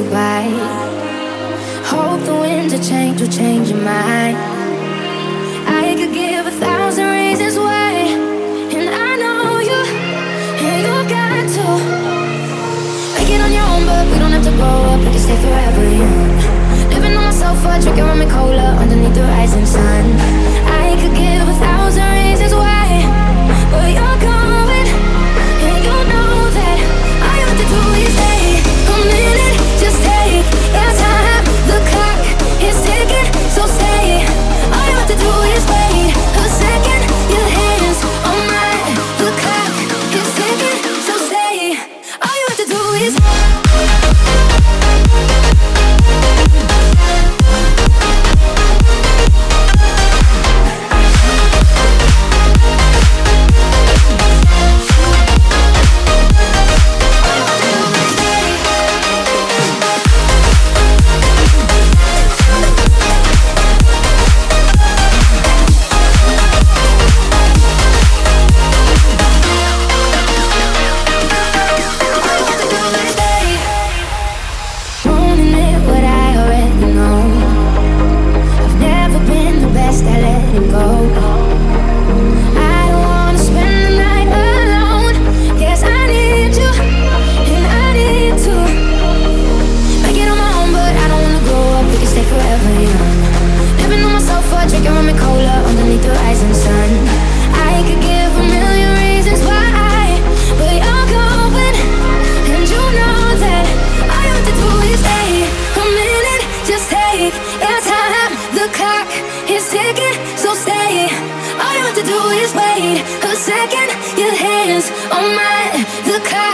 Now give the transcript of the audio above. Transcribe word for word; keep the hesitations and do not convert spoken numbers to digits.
goodbye. Hope the winds of change will change your mind. I could give a thousand reasons why, and I know you, and you've got to make it on your own, but we don't have to grow up, we can stay forever young. Living on my sofa, drinking rum and cola underneath the rising sun. I could give a thousand reasons why, but you're going, and you know that all you have to do is stay a minute, just take your time. The clock is ticking, so stay. All you have to do is wait a second. Your hands on mine. The clock is ticking, so stay. All you have to do is do is wait a second. Your hands on mine. The clock